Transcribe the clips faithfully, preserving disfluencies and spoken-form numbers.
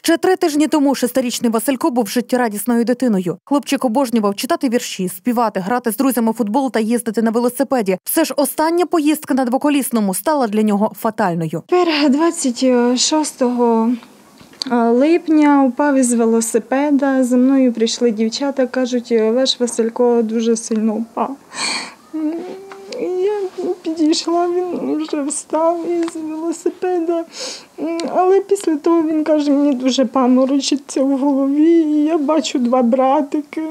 Ще три тижні тому шестирічний Василько був життєрадісною дитиною. Хлопчик обожнював читати вірші, співати, грати з друзями в футбол та їздити на велосипеді. Все ж остання поїздка на двоколісному стала для нього фатальною. Тепер двадцять шостого липня упав із велосипеда. За мною прийшли дівчата, кажуть, ваш Василько дуже сильно впав. Я підійшла, він вже встав із велосипеда, але після того він каже, мені дуже паморочиться в голові, і я бачу два братики.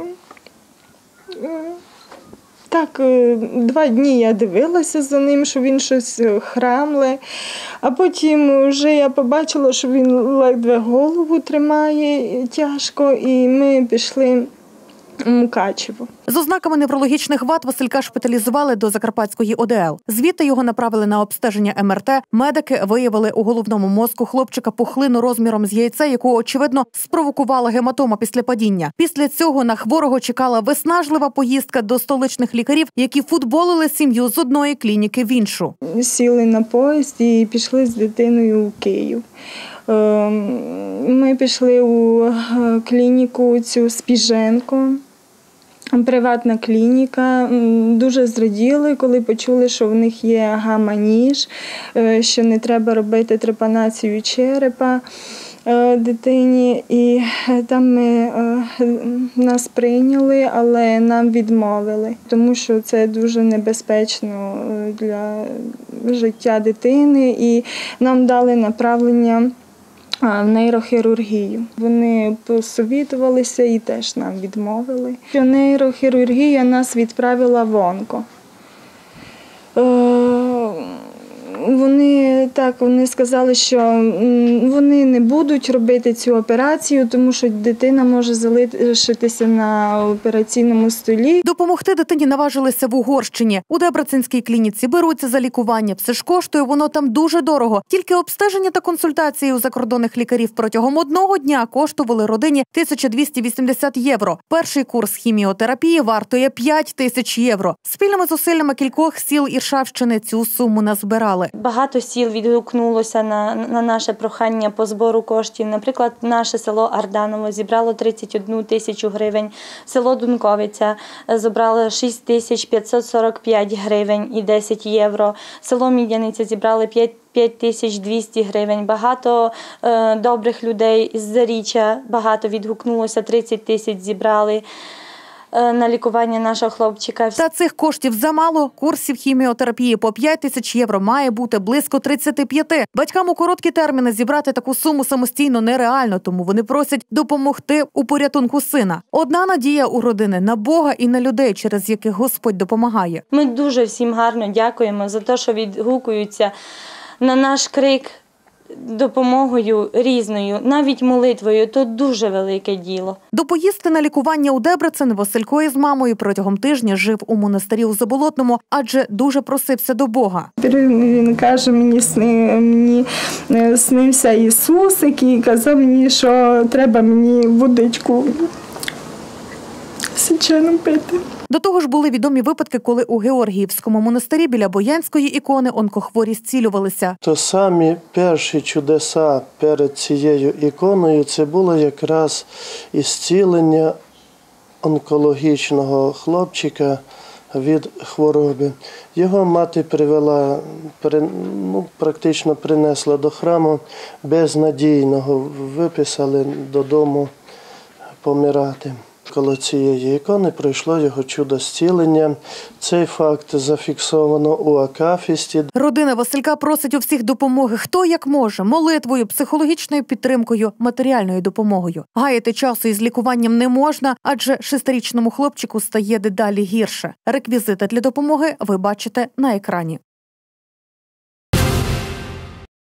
Так, два дні я дивилася за ним, що він щось храмле, а потім вже я побачила, що він ледве голову тримає тяжко, і ми пішли в Мукачево. З ознаками неврологічних вад Василька шпиталізували до Закарпатської О Де Ел. Звідти його направили на обстеження Ем Ер Те. Медики виявили у головному мозку хлопчика пухлину розміром з яйце, яку, очевидно, спровокувала гематома після падіння. Після цього на хворого чекала виснажлива поїздка до столичних лікарів, які футболили сім'ю з одної клініки в іншу. Сіли на поїзд і пішли з дитиною в Київ. Ми пішли у клініку цю Спіженко. Приватна клініка. Дуже зраділи, коли почули, що в них є гамма-ніж, що не треба робити трепанацію черепа дитині. І там ми, нас прийняли, але нам відмовили, тому що це дуже небезпечно для життя дитини. І нам дали направлення в нейрохірургію. Вони посовітувалися і теж нам відмовили. Нейрохірургія нас відправила в онко. Вони так, вони сказали, що вони не будуть робити цю операцію, тому що дитина може залишитися на операційному столі. Допомогти дитині наважилися в Угорщині. У Дебреценській клініці беруться за лікування. Все ж коштує воно там дуже дорого. Тільки обстеження та консультації у закордонних лікарів протягом одного дня коштували родині тисячу двісті вісімдесят євро. Перший курс хіміотерапії вартує п'ять тисяч євро. Спільними зусиллями кількох сіл Іршавщини цю суму назбирали. Багато сіл відгукнулося на, на наше прохання по збору коштів. Наприклад, наше село Арданово зібрало тридцять одну тисячу гривень, село Дунковиця зібрало шість тисяч п'ятсот сорок п'ять гривень і десять євро, село Мідяниця зібрали п'ять тисяч двісті гривень. Багато е, добрих людей з Заріччя багато відгукнулося, тридцять тисяч зібрали на лікування нашого хлопчика. Та цих коштів замало. Курсів хіміотерапії по п'ять тисяч євро має бути близько тридцять п'ять. Батькам у короткі терміни зібрати таку суму самостійно нереально, тому вони просять допомогти у порятунку сина. Одна надія у родини – на Бога і на людей, через яких Господь допомагає. Ми дуже всім гарно дякуємо за те, що відгукуються на наш крик допомогою різною, навіть молитвою, то дуже велике діло. До поїздки на лікування у Дебрецен Василько із мамою протягом тижня жив у монастирі у Заболотному, адже дуже просився до Бога. Він каже, мені, сни, мені снився Ісус, який казав мені, що треба мені водичку січену пити. До того ж були відомі випадки, коли у Георгіївському монастирі біля Боянської ікони онкохворі зцілювалися. То самі перші чудеса перед цією іконою – це було якраз ісцілення онкологічного хлопчика від хвороби. Його мати привела, ну, практично принесла до храму безнадійного, виписали додому помирати. Коло цієї ікони пройшло його чудо зцілення. Цей факт зафіксовано у Акафісті. Родина Василька просить у всіх допомоги, хто як може, молитвою, психологічною підтримкою, матеріальною допомогою. Гаяти часу із лікуванням не можна, адже шестирічному хлопчику стає дедалі гірше. Реквізити для допомоги ви бачите на екрані.